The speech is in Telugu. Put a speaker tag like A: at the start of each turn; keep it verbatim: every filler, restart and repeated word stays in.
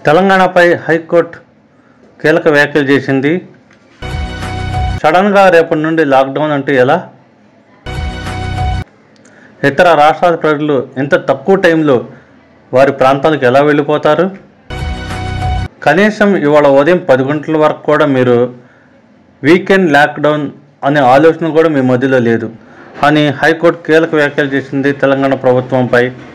A: తెలంగాణపై హైకోర్టు కీలక వ్యాఖ్యలు చేసింది. సడన్గా రేపటి నుండి లాక్డౌన్ అంటే ఎలా? ఇతర రాష్ట్రాల ప్రజలు ఇంత తక్కువ టైంలో వారి ప్రాంతాలకు ఎలా వెళ్ళిపోతారు? కనీసం ఇవాళ ఉదయం పది గంటల వరకు కూడా మీరు వీకెండ్ లాక్డౌన్ అనే ఆలోచన కూడా మీ మధ్యలో లేదు అని హైకోర్టు కీలక వ్యాఖ్యలు చేసింది తెలంగాణ ప్రభుత్వంపై.